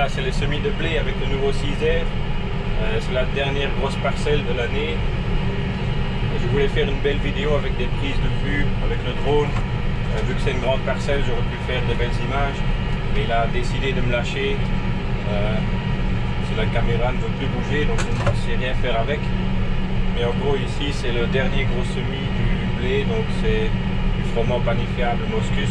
Voilà, c'est les semis de blé avec le nouveau Caesar. C'est la dernière grosse parcelle de l'année. Je voulais faire une belle vidéo avec des prises de vue avec le drone. Vu que c'est une grande parcelle, j'aurais pu faire de belles images. Mais il a décidé de me lâcher. La caméra ne veut plus bouger, donc je ne sais rien faire avec. Mais en gros, ici, c'est le dernier gros semis du blé. Donc c'est du froment panifiable Moscus.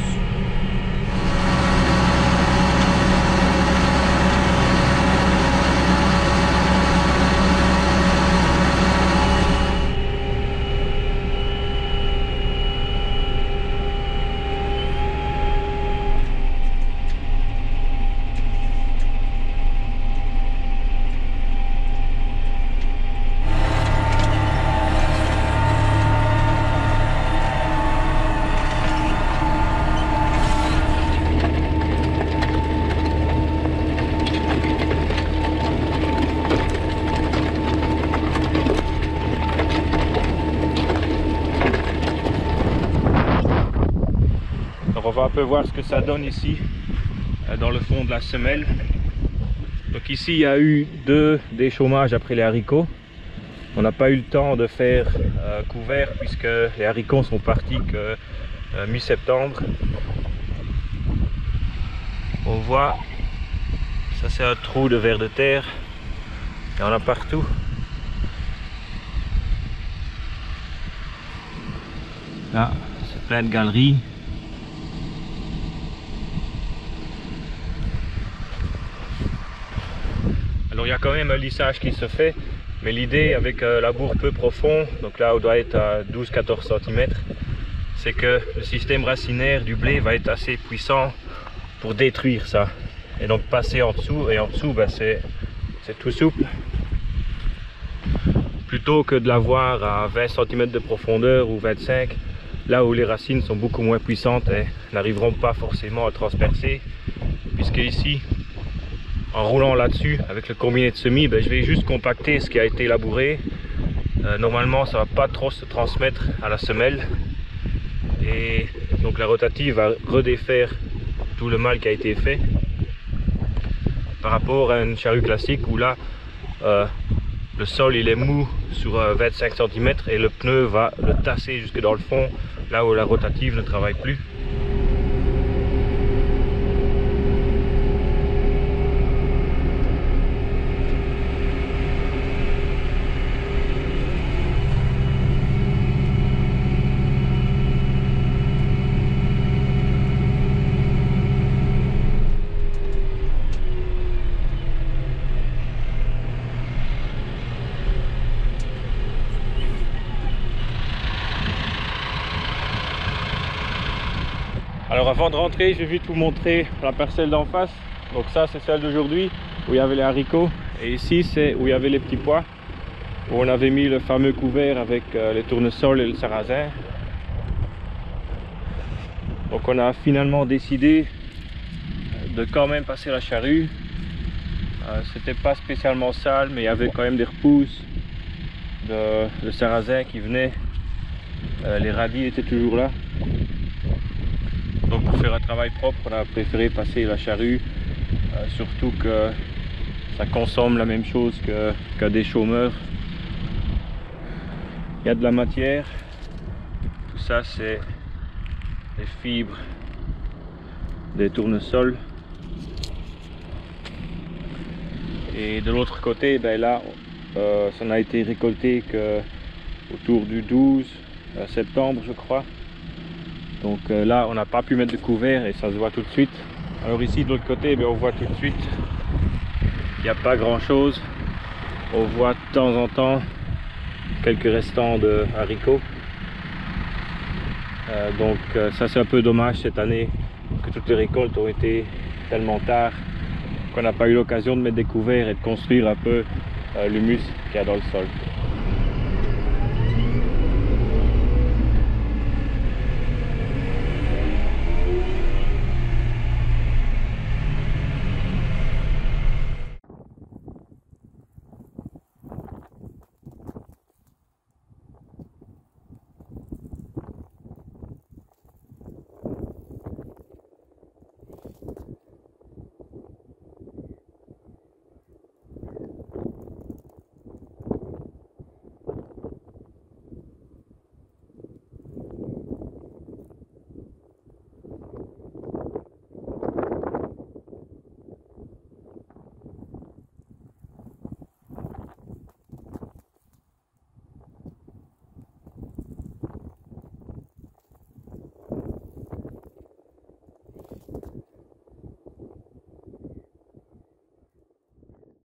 On va un peu voir ce que ça donne ici dans le fond de la semelle. Donc ici il y a eu deux déchômages après les haricots. On n'a pas eu le temps de faire couvert puisque les haricots sont partis que mi-septembre. On voit, ça c'est un trou de vers de terre. Il y en a partout. Là, c'est plein de galeries. Alors il y a quand même un lissage qui se fait, mais l'idée avec un labour peu profond, donc là on doit être à 12-14 cm, c'est que le système racinaire du blé va être assez puissant pour détruire ça. Et donc passer en dessous, et en dessous ben, c'est tout souple. Plutôt que de l'avoir à 20 cm de profondeur ou 25, là où les racines sont beaucoup moins puissantes et n'arriveront pas forcément à transpercer, puisque ici, en roulant là-dessus avec le combiné de semis, ben, je vais juste compacter ce qui a été labouré. Normalement ça va pas trop se transmettre à la semelle et donc la rotative va redéfaire tout le mal qui a été fait par rapport à une charrue classique où là le sol il est mou sur 25 cm et le pneu va le tasser jusque dans le fond, là où la rotative ne travaille plus. Alors avant de rentrer, je vais vite vous montrer la parcelle d'en face. Donc ça c'est celle d'aujourd'hui où il y avait les haricots. Et ici c'est où il y avait les petits pois. Où on avait mis le fameux couvert avec les tournesols et le sarrasin. Donc on a finalement décidé de quand même passer la charrue. C'était pas spécialement sale, mais il y avait quand même des repousses de sarrasin qui venaient. Les radis étaient toujours là. Donc pour faire un travail propre, on a préféré passer la charrue, surtout que ça consomme la même chose qu'un déchômeur. Il y a de la matière, tout ça c'est les fibres des tournesols. Et de l'autre côté, ben là, ça n'a été récolté que autour du 12 septembre je crois. Donc là on n'a pas pu mettre de couvert et ça se voit tout de suite. Alors ici de l'autre côté, on voit tout de suite qu'il n'y a pas grand chose. On voit de temps en temps quelques restants de haricots. Donc ça c'est un peu dommage cette année que toutes les récoltes ont été tellement tard qu'on n'a pas eu l'occasion de mettre des couverts et de construire un peu l'humus qu'il y a dans le sol.